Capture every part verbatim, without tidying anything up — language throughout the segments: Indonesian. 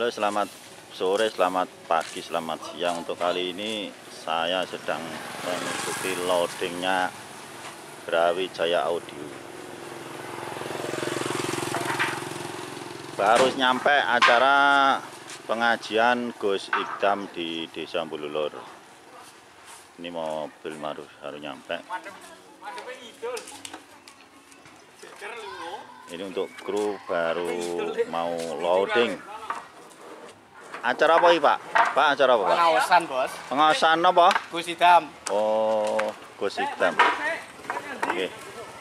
Halo, selamat sore, selamat pagi, selamat siang. Untuk kali ini saya sedang mengikuti loadingnya Brawijaya Audio. Baru nyampe acara pengajian Gus Ikdam di Desa Bululur. Ini mobil baru baru nyampe. Ini untuk kru baru mau loading. Acara apa ini, Pak? Pak, acara apa, Pak? Pengawasan, Bos. Pengawasan apa? Gus Ikdam. Oh, Gus Ikdam. Oke.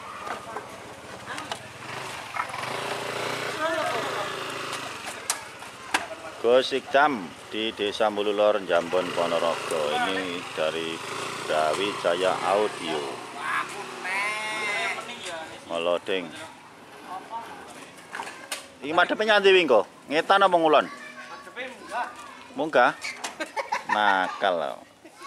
Gus Ikdam di Desa Bululur, Jambon, Ponorogo. Ini dari Brawijaya Audio. Mau loading. Ini madepnya nanti wingko. Ngetan apa ngulon? Munggah. Nakal loh.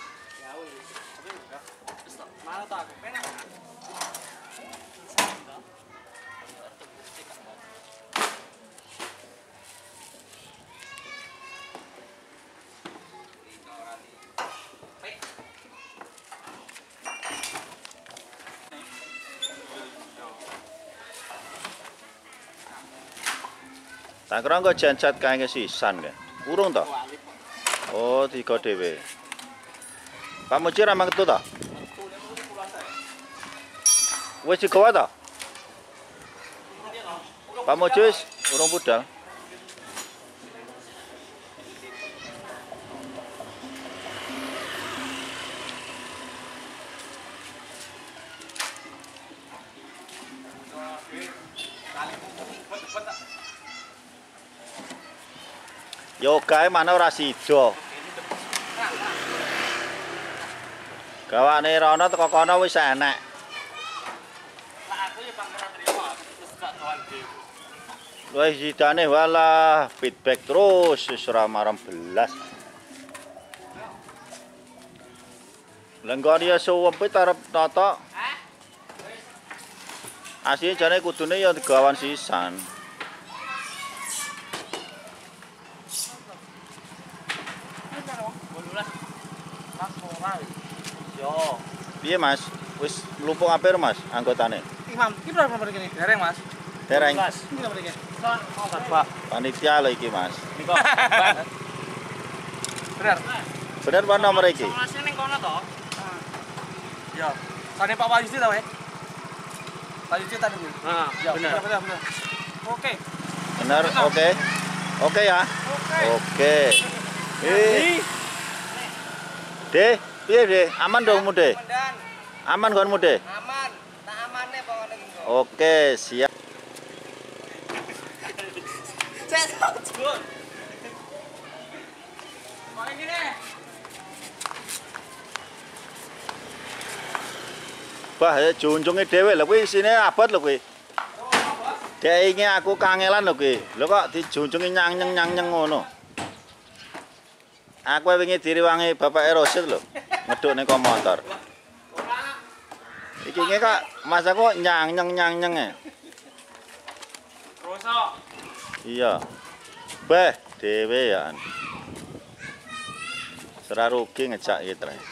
Tak kira kok jancat kae sisan kan. Urung toh? Oh, tiga dhewe. Pak Muji ra mangetu toh? Wis digawa toh? Pak Muji wis urung budal. Yogae mana ora sida. Gawane rono teko kono wis enek. Wis sidane walah feedback terus wis ora marem belas. Lenggone ya suwepit arep tata. Asline jane kudune ya digawan sisan. Yo. Piye Mas? Wis mlumpuk apir Mas anggotane? Imam, iki berapa nomor iki? Dereng, Mas. Dereng. Iki nomor iki. Pak. Panitia lho iki Mas. Niko. Bener. Bener apa nomor iki? Masih ning kono to? Yo. Sane Pak Wayusti ta, we? Wayusti tadi. Heeh, bener. Bener, bener. Oke. Bener, oke. Oke ya? Oke. Eh. De, piye De? Aman dong mude? Aman kon mude? Aman. Tak amane pokoknya iki. Oke, siap. Bah, ya junjunge dhewe lho kuwi isine abot lho kuwi. Dek ingin aku kangelan lho kuwi. Lho kok dijunjungi nyang-nyeng nyang-nyeng ngono. Aku wingi diriwangi Bapak Erosit lho, ngeduk ning motor. Iki nge kok Mas aku nyang-nyeng nyang-nyeng e. Rosok. Iya. Beh, dhewean. Ora rugi ngejak iki tre.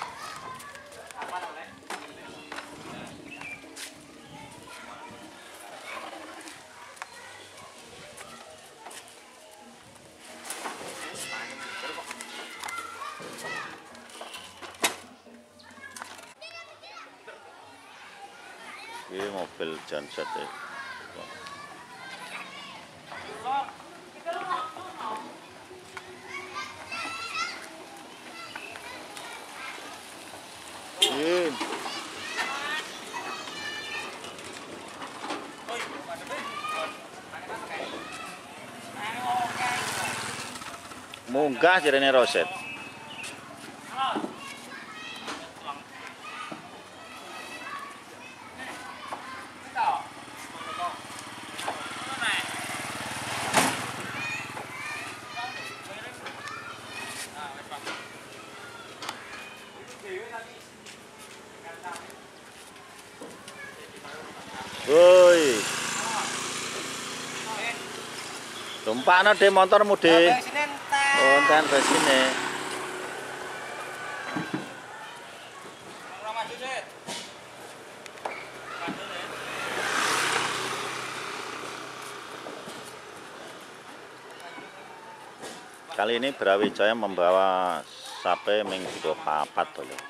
Ini mobil Janset ya. Ini. Munggah jarene Roset. Woi. Tumpakno de motormu, De. Konten besine. Kali ini Brawijaya membawa sapi ming tiga papat to lho.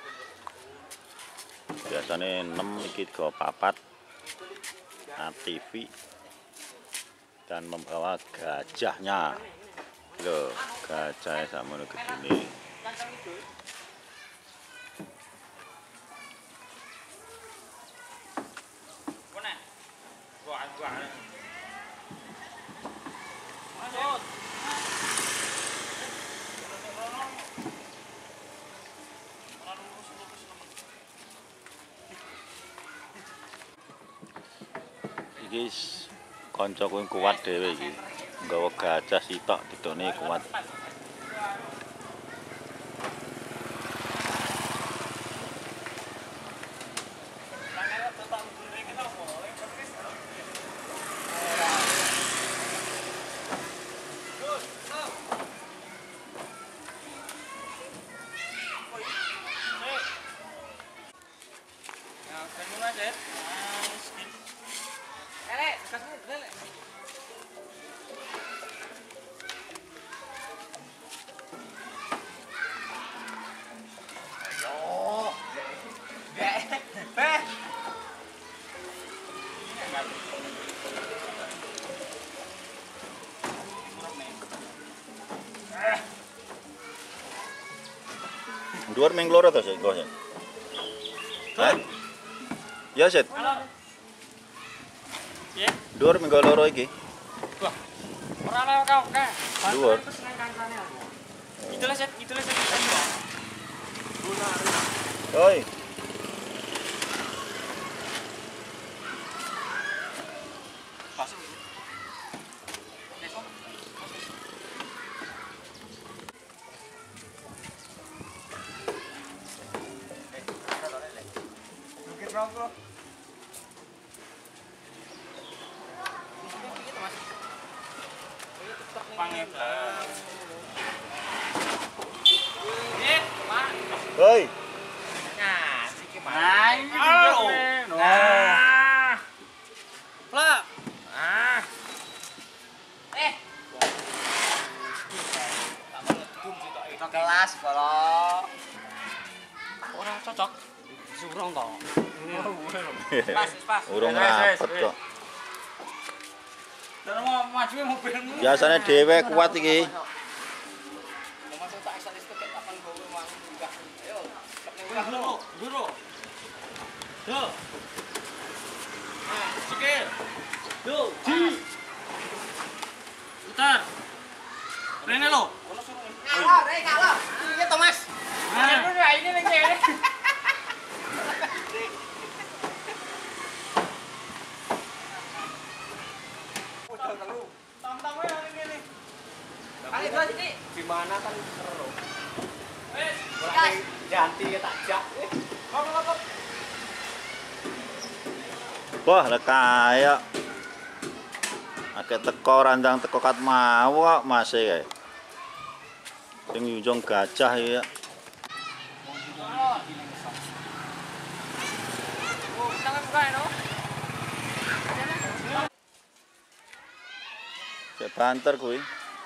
Biasanya enam iki tiga papat A T V dan membawa gajahnya. Loh, gajahnya sama begini. Iki kanca kuwi kuat dhewe iki. Nggawa gajah sitok didone kuat. Dhuwur ming loro to sik, Gos. Hah? Ya, Set. Ya. Dhuwur ming loro iki. Wah. Ora lewat kau, Kak. Dhuwur. Itu lah, Set. Itu lah, Set. Oi. Pasang. Bro. Hoi. Nah, sikit mana? Ini juga. Nah. Plak. Ah. Eh. Itu kelas kalau orang cocok. Surong toh. Pas, pas. Urung rapet kok. Terus mau maju mobilmu. Biasanya dhewe kuat iki. Masuk tak statistik kapan bawa mang enggak. Ayo. Dulu, dulu. Tuh. Nah, sikit. Tuh, di. Putar. Rene lo. Halo, Rene halo. Iya, Thomas. Nah, ini lagi ini. Gimana kan seru. Guys, ganti tak jak. Kok kok. Wah, lek kaya. Akeh teko randang teko kat mau kok masih kae. Sing njong gajah ya. Oh, tangan buka ya, no? Cek banter kuwi.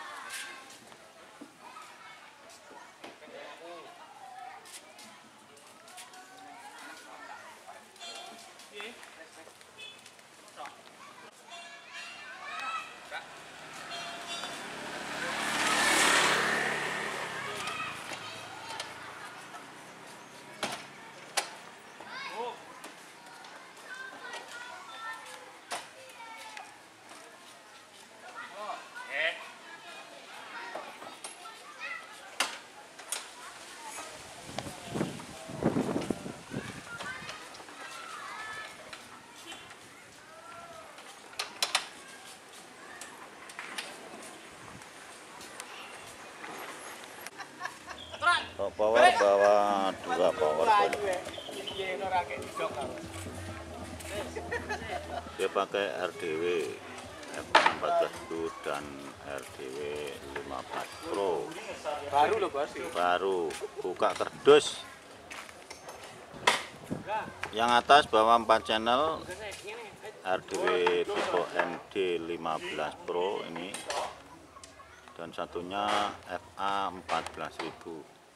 Power bawa dua power dia pakai R D W F empat belas dan R D W lima lima belas Pro. Baru loh Bos. Baru buka kerdus. Yang atas bawah empat channel R D W Vivo N D lima belas Pro ini, dan satunya F A empat belas ribu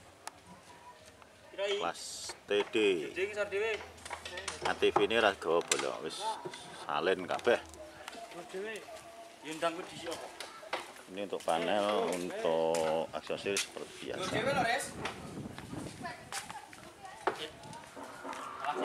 kelas T D. Nah, T V ini rada bolong wis salin kabeh. Ini untuk panel, untuk aksesoris seperti biasa.